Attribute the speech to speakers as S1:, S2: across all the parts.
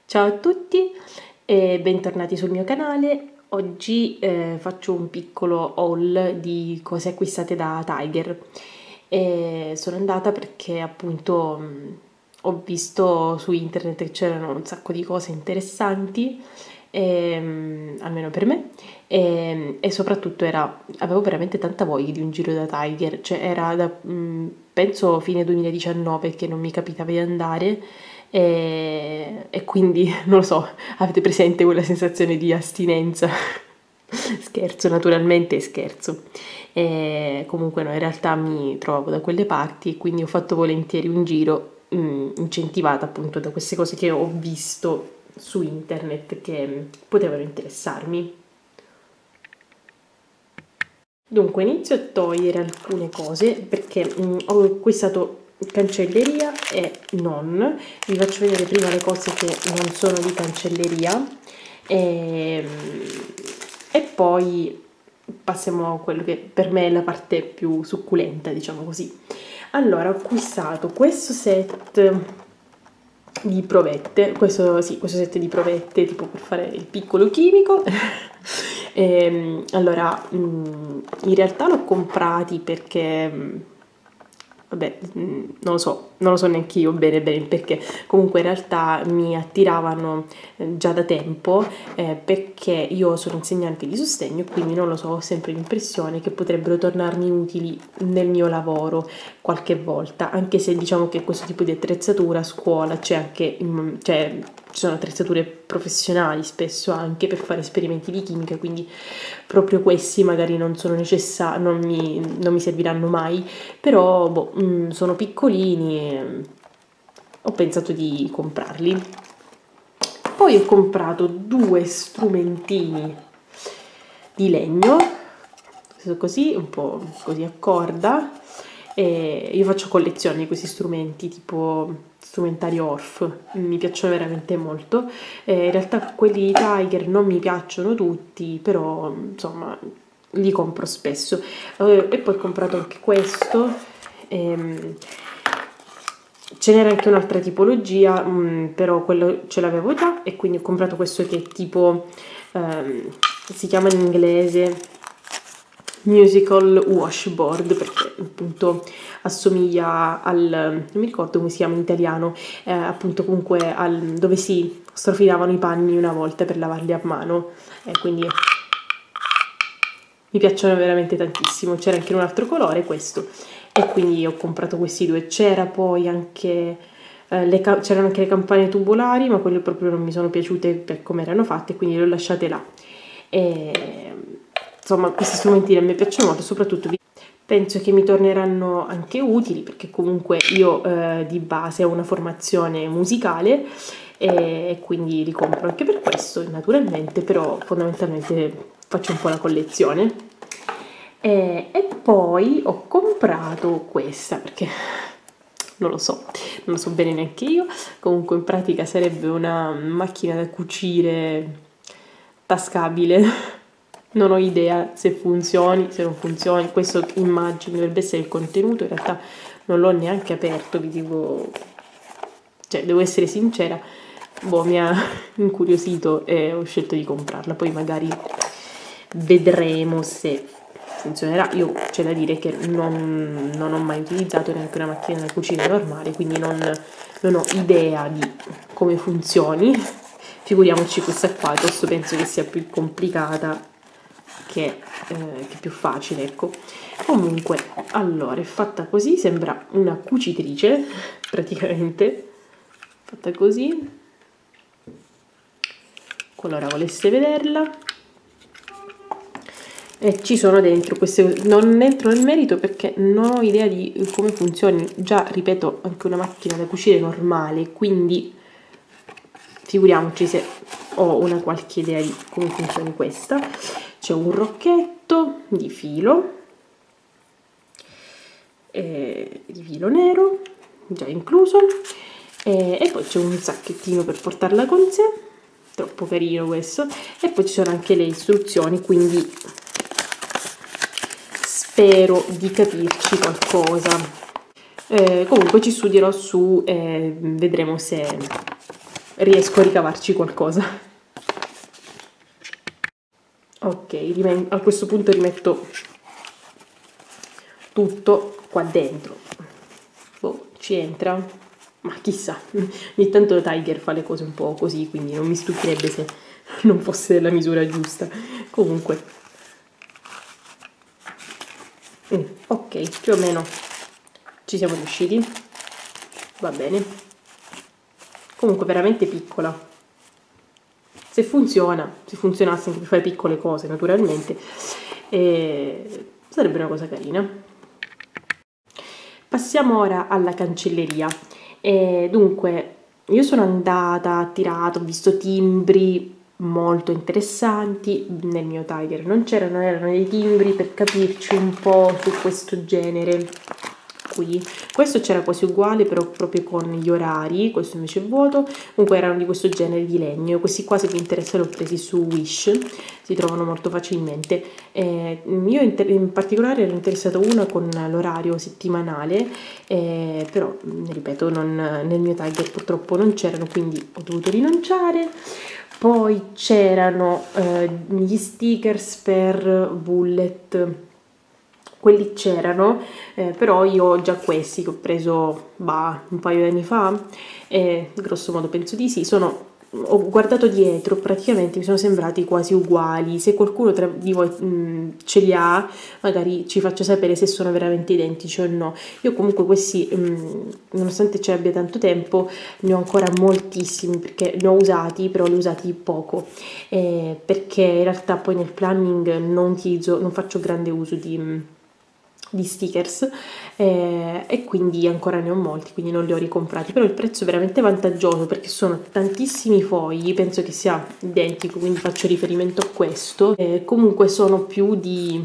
S1: Ciao a tutti e bentornati sul mio canale. Oggi faccio un piccolo haul di cose acquistate da Tiger. Sono andata perché appunto ho visto su internet che c'erano un sacco di cose interessanti, almeno per me, e soprattutto avevo veramente tanta voglia di un giro da Tiger, cioè era da penso fine 2019 che non mi capitava di andare. E quindi non lo so, avete presente quella sensazione di astinenza? Scherzo, naturalmente scherzo. Comunque no, in realtà mi trovavo da quelle parti e quindi ho fatto volentieri un giro, incentivata appunto da queste cose che ho visto su internet che potevano interessarmi. Dunque inizio a togliere alcune cose perché ho acquistato cancelleria e non. Vi faccio vedere prima le cose che non sono di cancelleria e poi passiamo a quello che per me è la parte più succulenta, diciamo così. Allora, ho acquistato questo set di provette, questo set di provette tipo per fare il piccolo chimico. Allora, in realtà l'ho comprati perché, vabbè, non lo so neanche io bene il perché. Comunque in realtà mi attiravano già da tempo, perché io sono insegnante di sostegno, quindi non lo so, ho sempre l'impressione che potrebbero tornarmi utili nel mio lavoro qualche volta, anche se diciamo che questo tipo di attrezzatura a scuola c'è anche, cioè ci sono attrezzature professionali spesso anche per fare esperimenti di chimica, quindi proprio questi magari non sono necessari, non mi serviranno mai, però boh, sono piccolini e ho pensato di comprarli. Poi ho comprato due strumentini di legno, così, un po' così a corda. E io faccio collezioni di questi strumenti, tipo strumentari Orff, mi piacciono veramente molto. In realtà quelli di Tiger non mi piacciono tutti, però insomma li compro spesso. E poi ho comprato anche questo. Ce n'era anche un'altra tipologia, però quello ce l'avevo già e quindi ho comprato questo che è tipo, si chiama in inglese musical washboard, perché appunto assomiglia al, non mi ricordo come si chiama in italiano, appunto comunque al dove si strofinavano i panni una volta per lavarli a mano, quindi mi piacciono veramente tantissimo. C'era anche un altro colore, questo, e quindi ho comprato questi due. C'era poi anche c'erano anche le campane tubolari, ma quelle proprio non mi sono piaciute per come erano fatte, quindi le ho lasciate là. Insomma, questi strumenti a me piacciono molto, soprattutto penso che mi torneranno anche utili, perché comunque io di base ho una formazione musicale e quindi li compro anche per questo, naturalmente, però fondamentalmente faccio un po' la collezione. E poi ho comprato questa, perché non lo so bene neanche io. Comunque in pratica sarebbe una macchina da cucire tascabile. Non ho idea se funzioni, se non funzioni, questo immagino dovrebbe essere il contenuto, in realtà non l'ho neanche aperto, vi dico, cioè devo essere sincera, boh, mi ha incuriosito e ho scelto di comprarla, poi magari vedremo se funzionerà. Io c'è da dire che non ho mai utilizzato neanche una macchina da cucina normale, quindi non ho idea di come funzioni, figuriamoci questa qua. Questo penso che sia più complicata che più facile, ecco. Comunque, allora, è fatta così, sembra una cucitrice praticamente, fatta così. Qualora volesse vederla, e ci sono dentro queste, non entro nel merito perché non ho idea di come funzioni, già ripeto, anche una macchina da cucire normale, quindi figuriamoci se ho una qualche idea di come funzioni questa. C'è un rocchetto di filo nero già incluso, e poi c'è un sacchettino per portarla con sé, troppo carino questo, e poi ci sono anche le istruzioni, quindi spero di capirci qualcosa. Comunque ci studierò su, vedremo se riesco a ricavarci qualcosa. Ok, a questo punto rimetto tutto qua dentro. Boh, ci entra? Ma chissà, ogni tanto Tiger fa le cose un po' così, quindi non mi stupirebbe se non fosse della misura giusta. Comunque, ok, più o meno ci siamo riusciti. Va bene. Comunque veramente piccola. Se funzionasse anche per fare piccole cose, naturalmente, sarebbe una cosa carina. Passiamo ora alla cancelleria. Dunque, io sono andata, ho tirato, ho visto timbri molto interessanti. Nel mio Tiger non c'erano, erano dei timbri, per capirci un po', su questo genere qui. Questo c'era quasi uguale, però proprio con gli orari, questo invece è vuoto. Comunque erano di questo genere di legno. Questi qua, se vi interessa, li ho presi su Wish, si trovano molto facilmente. Io in particolare ero interessata una con l'orario settimanale, però ripeto, nel mio Tiger purtroppo non c'erano, quindi ho dovuto rinunciare. Poi c'erano gli stickers per Bullet, quelli c'erano, però io ho già questi che ho preso un paio di anni fa, grosso modo penso di sì. Ho guardato dietro, praticamente mi sono sembrati quasi uguali. Se qualcuno di voi ce li ha, magari ci faccia sapere se sono veramente identici o no. Io comunque questi, nonostante ce l'abbia tanto tempo, ne ho ancora moltissimi, perché ne ho usati, però li ho usati poco, perché in realtà poi nel planning non faccio grande uso di stickers, e quindi ancora ne ho molti, quindi non li ho ricomprati. Però il prezzo è veramente vantaggioso, perché sono tantissimi fogli, penso che sia identico, quindi faccio riferimento a questo. Comunque sono più di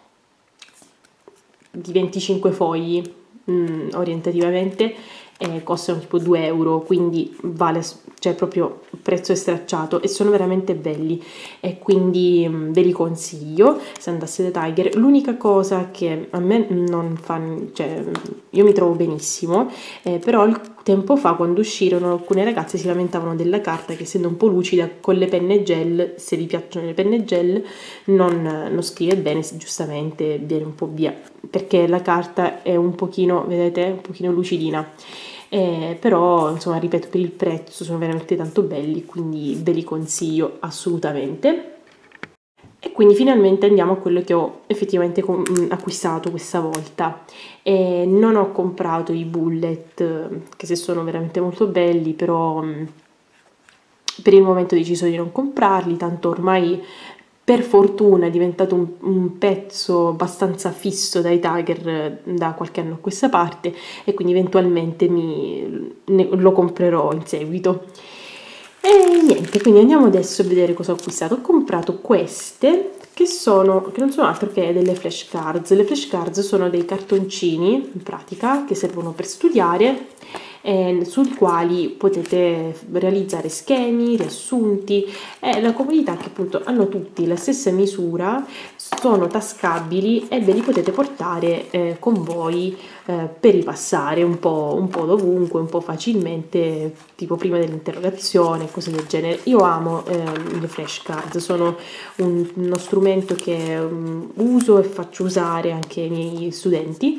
S1: 25 fogli orientativamente, costano tipo 2 euro, quindi vale, cioè proprio prezzo è stracciato, e sono veramente belli, e quindi ve li consiglio se andasse da Tiger. L'unica cosa che a me non fa, cioè io mi trovo benissimo, però tempo fa, quando uscirono, alcune ragazze si lamentavano della carta, che essendo un po' lucida, con le penne gel, se vi piacciono le penne gel, non scrive bene, giustamente viene un po' via, perché la carta è un pochino, vedete, un pochino lucidina. Però insomma, ripeto, per il prezzo sono veramente tanto belli, quindi ve li consiglio assolutamente. E quindi finalmente andiamo a quello che ho effettivamente acquistato questa volta. Non ho comprato i Bullet, che se sono veramente molto belli, però per il momento ho deciso di non comprarli, tanto ormai per fortuna è diventato un pezzo abbastanza fisso dai Tiger da qualche anno a questa parte, e quindi eventualmente lo comprerò in seguito. E niente, quindi andiamo adesso a vedere cosa ho acquistato. Ho comprato queste, che non sono altro che delle flashcards. Le flashcards sono dei cartoncini, in pratica, che servono per studiare, sui quali potete realizzare schemi, riassunti. La comodità che appunto hanno tutti la stessa misura, sono tascabili e ve li potete portare con voi per ripassare un po' dovunque, un po' facilmente, tipo prima dell'interrogazione, cose del genere. Io amo le flashcards, sono uno strumento che uso e faccio usare anche ai miei studenti.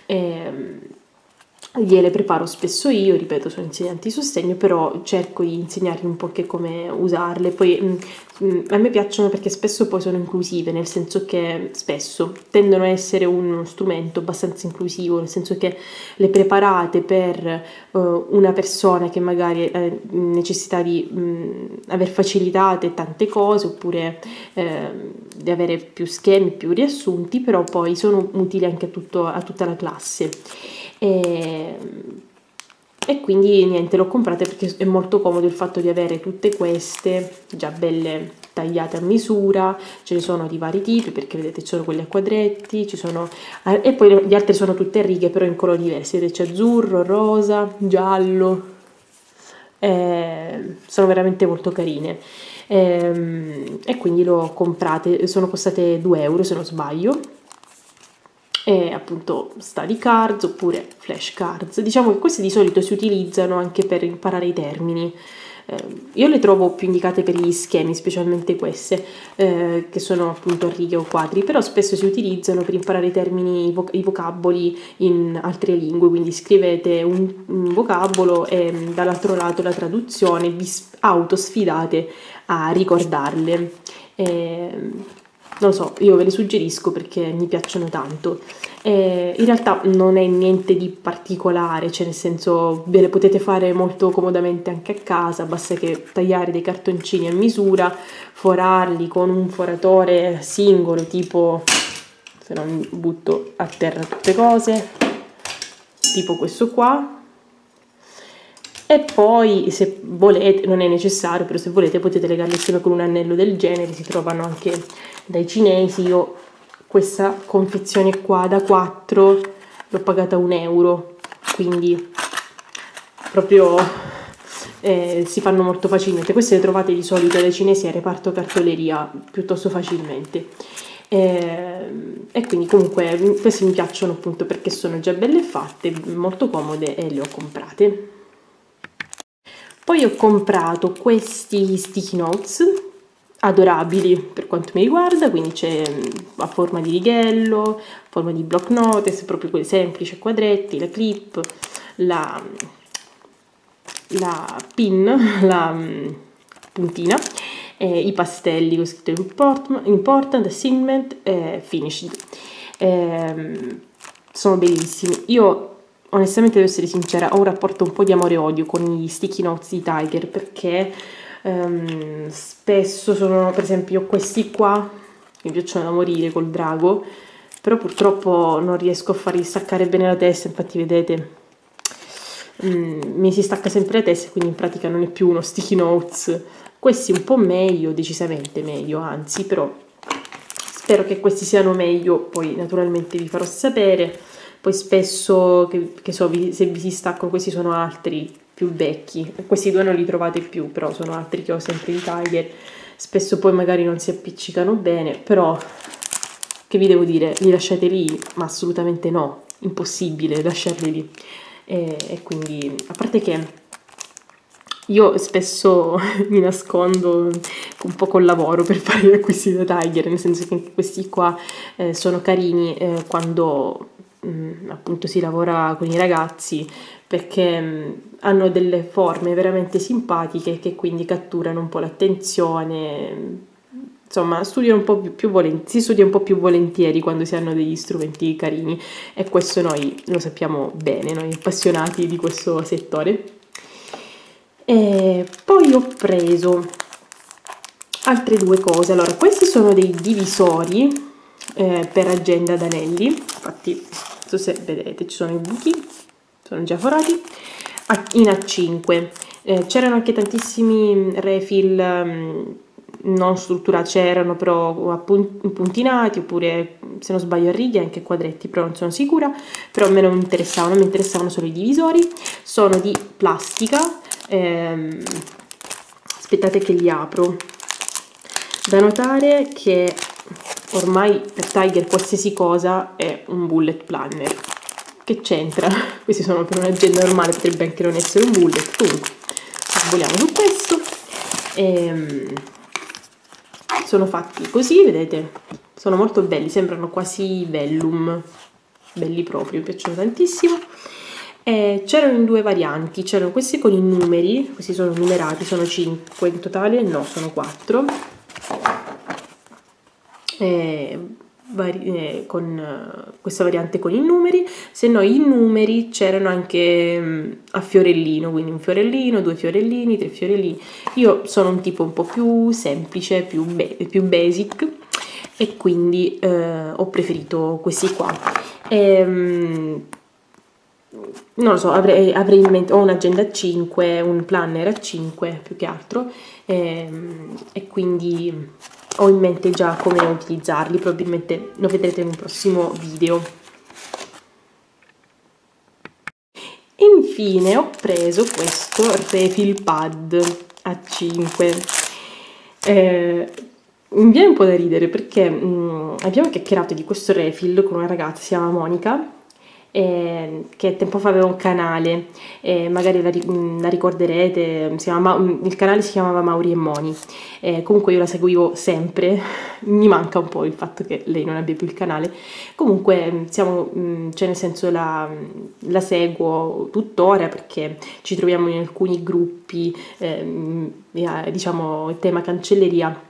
S1: Gliele preparo spesso io, ripeto, sono insegnante di sostegno, però cerco di insegnargli un po' che come usarle. Poi a me piacciono perché spesso poi sono inclusive, nel senso che spesso tendono a essere uno strumento abbastanza inclusivo, nel senso che le preparate per una persona che magari ha necessità di aver facilitate tante cose, oppure di avere più schemi, più riassunti, però poi sono utili anche a tutta la classe. E quindi niente, l'ho comprata perché è molto comodo il fatto di avere tutte queste già belle tagliate a misura. Ce ne sono di vari tipi, perché vedete ci sono quelli a quadretti, e poi gli altri sono tutte a righe, però in colori diversi, vedete c'è azzurro, rosa, giallo, sono veramente molto carine, e quindi l'ho comprate, sono costate 2 euro se non sbaglio. e appunto study cards oppure flashcards. Diciamo che queste di solito si utilizzano anche per imparare i termini. Io le trovo più indicate per gli schemi, specialmente queste, che sono appunto a righe o quadri, però spesso si utilizzano per imparare i termini, i vocaboli in altre lingue, quindi scrivete un vocabolo e dall'altro lato la traduzione, vi autosfidate a ricordarle. Non lo so, io ve le suggerisco perché mi piacciono tanto. In realtà non è niente di particolare, cioè nel senso ve le potete fare molto comodamente anche a casa, basta che tagliare dei cartoncini a misura, forarli con un foratore singolo, tipo, se non butto a terra tutte cose, tipo questo qua. E poi se volete, non è necessario, però se volete potete legarli insieme con un anello del genere, si trovano anche dai cinesi. Io questa confezione qua da 4 l'ho pagata 1 euro, quindi proprio si fanno molto facilmente. Queste le trovate di solito dai cinesi a reparto cartoleria piuttosto facilmente. E quindi comunque queste mi piacciono appunto perché sono già belle fatte, molto comode e le ho comprate. Poi ho comprato questi sticky notes adorabili per quanto mi riguarda, quindi c'è a forma di righello, a forma di block notice, proprio quelli semplici a quadretti, la clip, la pin, la puntina, i pastelli con scritto important, assignment, finished. Sono bellissimi. Io onestamente devo essere sincera, ho un rapporto un po' di amore e odio con gli sticky notes di Tiger, perché spesso sono, per esempio, questi qua mi piacciono da morire col drago, però purtroppo non riesco a fargli staccare bene la testa, infatti vedete mi si stacca sempre la testa, quindi in pratica non è più uno sticky notes. Questi un po' meglio, decisamente meglio, anzi, però spero che questi siano meglio, poi naturalmente vi farò sapere. Poi spesso, che so, se vi si staccano, questi sono altri più vecchi, questi due non li trovate più, però sono altri che ho sempre in Tiger, spesso poi magari non si appiccicano bene, però che vi devo dire, li lasciate lì? Ma assolutamente no, impossibile lasciarli lì. E quindi, a parte che io spesso mi nascondo un po' col lavoro per fare gli acquisti da Tiger, nel senso che questi qua sono carini quando appunto si lavora con i ragazzi, perché hanno delle forme veramente simpatiche che quindi catturano un po' l'attenzione. Insomma, si studia un po' più volentieri quando si hanno degli strumenti carini, e questo noi lo sappiamo bene, noi appassionati di questo settore. E poi ho preso altre due cose. Allora, questi sono dei divisori per agenda ad anelli, infatti non so se vedete, ci sono i buchi, sono già forati, in A5. C'erano anche tantissimi refill non strutturati, c'erano però puntinati, oppure se non sbaglio a righe, anche quadretti, però non sono sicura, però a me non mi interessavano solo i divisori. Sono di plastica, aspettate che li apro. Da notare che ormai per Tiger qualsiasi cosa è un bullet planner. Che c'entra? Questi sono per un'agenda normale, potrebbe anche non essere un bullet, comunque voliamo su questo. Sono fatti così, vedete, sono molto belli, sembrano quasi vellum, belli proprio, mi piacciono tantissimo. C'erano in due varianti, c'erano questi con i numeri, questi sono numerati, sono 5 in totale, no, sono 4, con questa variante con i numeri. Se no, i numeri c'erano anche a fiorellino, quindi un fiorellino, 2 fiorellini, 3 fiorellini. Io sono un tipo un po' più semplice, più basic, e quindi ho preferito questi qua. Non lo so, avrei in mente, ho un'agenda a 5, un planner a 5 più che altro, e quindi ho in mente già come utilizzarli, probabilmente lo vedrete in un prossimo video. Infine ho preso questo refill pad a 5. mi viene un po' da ridere perché abbiamo chiacchierato di questo refill con una ragazza, si chiama Monica, che tempo fa aveva un canale, magari la ricorderete, il canale si chiamava Mauri e Moni. Comunque io la seguivo sempre, mi manca un po' il fatto che lei non abbia più il canale. Comunque cioè nel senso la seguo tuttora perché ci troviamo in alcuni gruppi, diciamo tema cancelleria,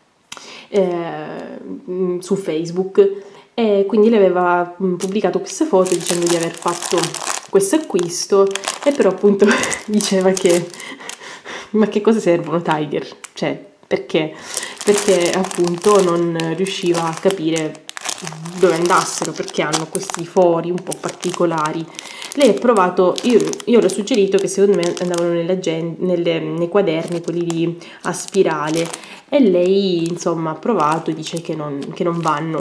S1: su Facebook, e quindi lei aveva pubblicato questa foto dicendo di aver fatto questo acquisto, e però appunto diceva che ma che cosa servono Tiger? Cioè, perché? Perché appunto non riusciva a capire dove andassero, perché hanno questi fori un po' particolari. Lei ha provato, io le ho suggerito che secondo me andavano nei quaderni, quelli a spirale, e lei insomma ha provato e dice che non vanno.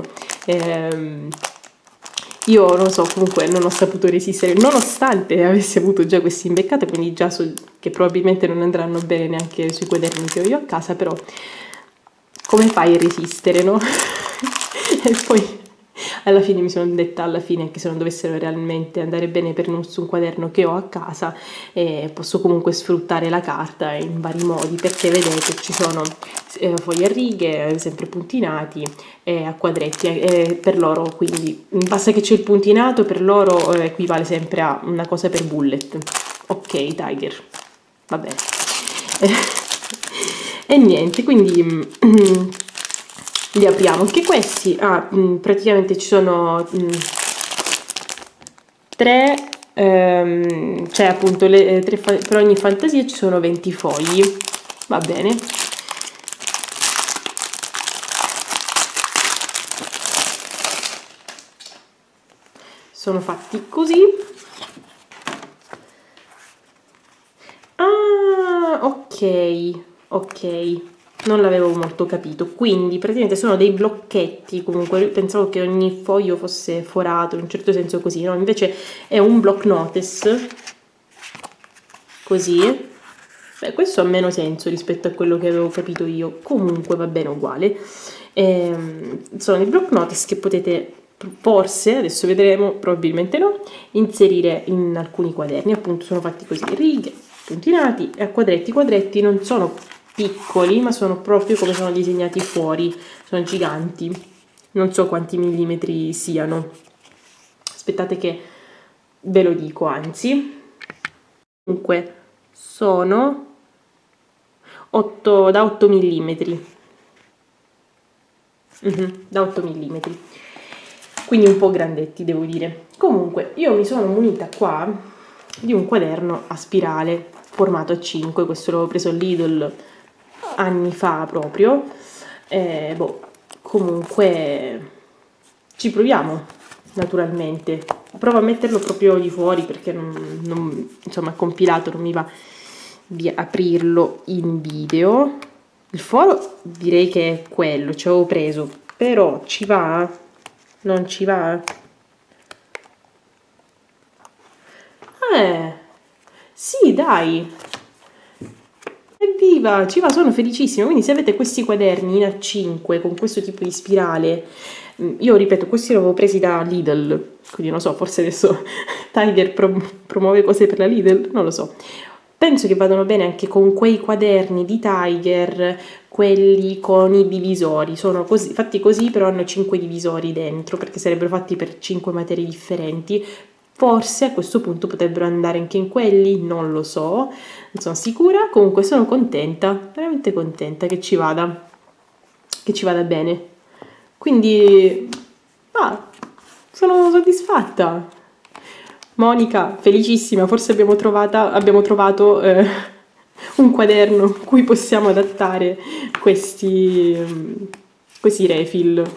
S1: Io non so, comunque non ho saputo resistere, nonostante avessi avuto già queste imbeccate, quindi già so che probabilmente non andranno bene neanche sui quaderni che ho io a casa, però come fai a resistere, no? E poi alla fine mi sono detta, anche se non dovessero realmente andare bene per un quaderno che ho a casa, posso comunque sfruttare la carta in vari modi, perché vedete ci sono fogli a righe, sempre puntinati, a quadretti, per loro, quindi basta che c'è il puntinato, per loro equivale sempre a una cosa per bullet. Ok, Tiger, va bene. E niente, quindi li apriamo anche questi. Praticamente ci sono tre, cioè appunto per ogni fantasia ci sono 20 fogli, va bene. Sono fatti così. Ok, non l'avevo molto capito. Quindi praticamente sono dei blocchetti, comunque pensavo che ogni foglio fosse forato in un certo senso, così, no? Invece è un block notice così. Beh, questo ha meno senso rispetto a quello che avevo capito io, comunque va bene uguale. Sono dei block notice che potete, forse, adesso vedremo, probabilmente no, inserire in alcuni quaderni. Appunto sono fatti così, righe, puntinati e a quadretti. I quadretti non sono piccoli, ma sono proprio come sono disegnati fuori, sono giganti, non so quanti millimetri siano, aspettate che ve lo dico, anzi, comunque sono da 8 millimetri, da 8 millimetri, quindi un po' grandetti devo dire. Comunque io mi sono munita qua di un quaderno a spirale formato a 5, questo l'avevo preso al Lidl anni fa proprio. Comunque ci proviamo, naturalmente. Provo a metterlo proprio di fuori perché insomma, compilato, non mi va di aprirlo in video. Il foro direi che è quello, ci avevo preso, però ci va? Non ci va? Sì, dai, evviva, ci va, sono felicissima. Quindi se avete questi quaderni in A5 con questo tipo di spirale, io ripeto, questi li avevo presi da Lidl, quindi non so, forse adesso Tiger promuove cose per la Lidl, non lo so. Penso che vadano bene anche con quei quaderni di Tiger, quelli con i divisori, sono così, fatti così, però hanno 5 divisori dentro, perché sarebbero fatti per 5 materie differenti. Forse a questo punto potrebbero andare anche in quelli, non lo so, non sono sicura. Comunque sono contenta, veramente contenta che ci vada bene. Quindi, sono soddisfatta. Monica, felicissima, forse abbiamo trovato un quaderno in cui possiamo adattare questi refill.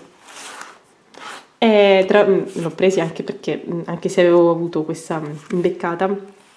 S1: L'ho presi anche perché, anche se avevo avuto questa imbeccata,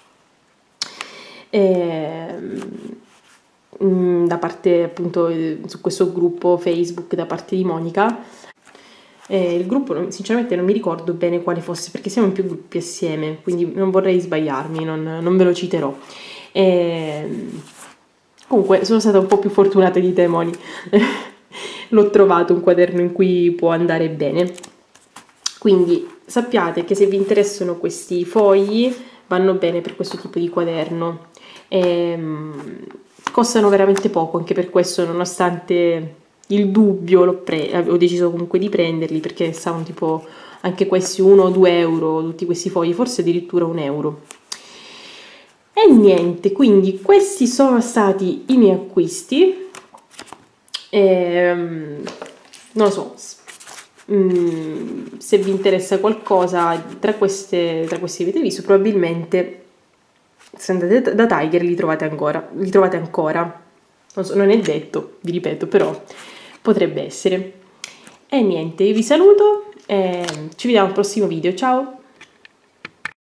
S1: da parte appunto su questo gruppo Facebook da parte di Monica, il gruppo sinceramente non mi ricordo bene quale fosse perché siamo in più gruppi assieme, quindi non vorrei sbagliarmi, non ve lo citerò. Comunque sono stata un po' più fortunata di te, Moni. l'ho trovato un quaderno in cui può andare bene. Quindi sappiate che se vi interessano questi fogli vanno bene per questo tipo di quaderno. Costano veramente poco, anche per questo, nonostante il dubbio, ho deciso comunque di prenderli, perché stavano tipo anche questi 1 o 2 euro, tutti questi fogli, forse addirittura 1 euro. E niente, quindi questi sono stati i miei acquisti. Non lo so, se vi interessa qualcosa tra questi avete visto, probabilmente se andate da Tiger li trovate ancora. Non so, non è detto, vi ripeto, però potrebbe essere. E niente, io vi saluto e ci vediamo al prossimo video, ciao!